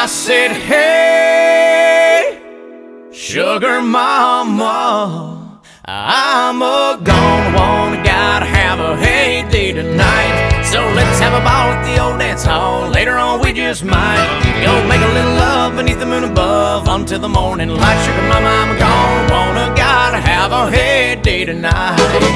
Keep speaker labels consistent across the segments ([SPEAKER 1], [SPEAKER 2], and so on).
[SPEAKER 1] I said, hey, sugar mama, I'm a gone one, gotta have a heyday tonight. So let's have a ball at the old dance hall. Later on we just might go make a little love beneath the moon above until the morning light. Sugar mama, I'm a gone one, gotta have a heyday tonight.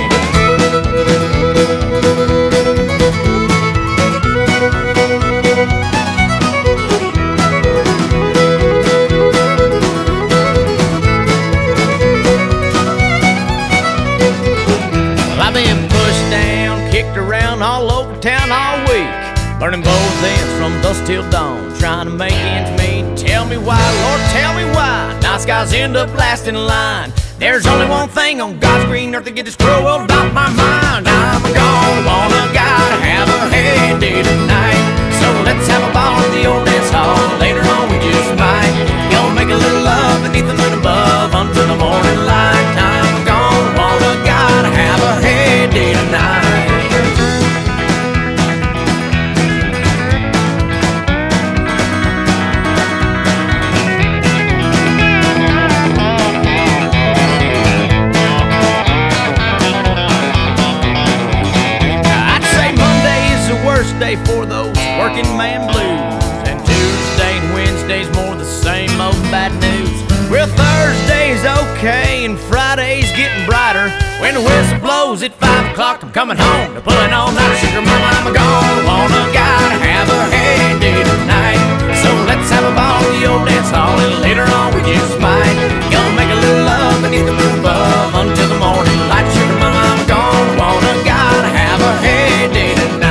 [SPEAKER 1] Around all over town all week, burning both ends from dusk till dawn, trying to make ends meet. Tell me why, Lord, tell me why nice guys end up last in line. There's only one thing on God's green earth to get this cruel world off my mind. I'm gonna wanna gotta have a heyday tonight. So let's have a ball at the old dance hall. Later on we just might go make a little love beneath the moon above until the morning light. I'm gonna wanna gotta have a heyday tonight. Day for those working man blues, and Tuesday and Wednesday's more the same old bad news. Well, Thursday's okay and Friday's getting brighter. When the whistle blows at 5 o'clock, I'm coming home to pulling all night. Sugar mama, I'm gone, wanna gotta have a heyday tonight. So let's have a ball at the old dance hall, and later on we just might go make a little love beneath the moon above until the morning light. Sugar mama, I'm gone, wanna gotta have a heyday tonight.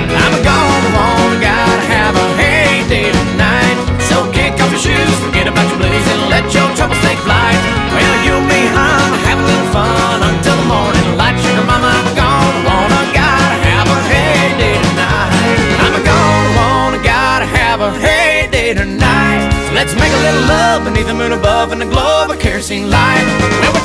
[SPEAKER 1] Forget about your blues and let your troubles take flight. Well, you and me, I'm having a little fun until the morning light. Sugar mama, I'm gone, wanna gotta have a heyday tonight. I'm gonna wanna gotta have a heyday tonight. So let's make a little love beneath the moon above and the glow of a kerosene light. Well,